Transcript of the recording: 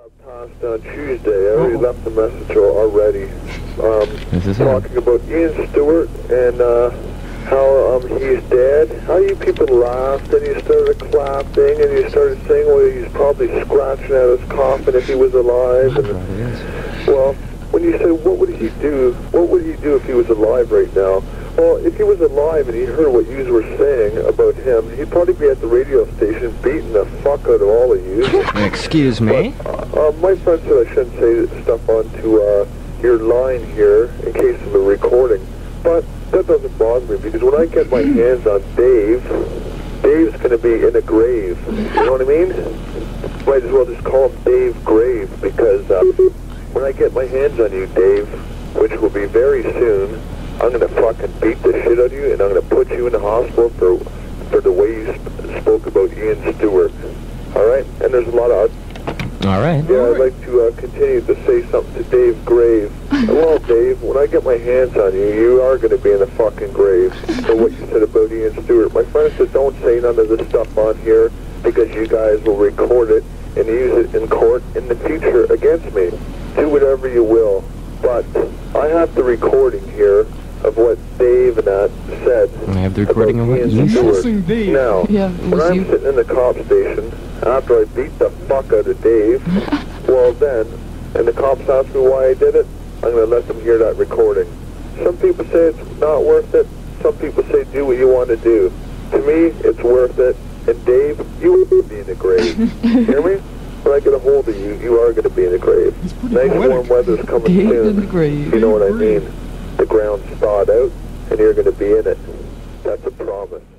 Passed on Tuesday. I already left the message already. Talking about Ian Stewart and how he's dead. How you people laughed and you started clapping and you started saying, well, he's probably scratching at his coffin if he was alive. And, well, when you said, what would he do? What would he do if he was alive right now? Well, if he was alive and he heard what you were saying about him, he'd probably be at the radio station beating the fuck out of all of you. Excuse me? But, my friend said I shouldn't say stuff onto your line here in case of a recording. But that doesn't bother me because when I get my hands on Dave, Dave's going to be in a grave. You know what I mean? Might as well just call him Dave Grave because when I get my hands on you, Dave, which will be very soon, I'm going to fucking beat the shit out of you, and I'm going to put you in the hospital for the way you spoke about Ian Stewart. All right? And there's a lot of... All right. Yeah, I'd like to continue to say something to Dave Grave. Well, Dave, when I get my hands on you, you are going to be in the fucking grave for what you said about Ian Stewart. My friend said don't say none of this stuff on here because you guys will record it and use it in court in the future against me. Do whatever you will. But I have the recording here of what Dave and that said. I have the recording of what Ian Stewart. Now, Yeah, when I'm sitting in the cop station, after I beat the fuck out of Dave, well then, and the cops ask me why I did it, I'm going to let them hear that recording. Some people say it's not worth it. Some people say do what you want to do. To me, it's worth it. And Dave, you will be in the grave. Hear me? When I get a hold of you, you are going to be in the grave. Nice warm weather's coming Dave soon. in the grave. You know what I mean? The ground's thawed out, and you're going to be in it. That's a promise.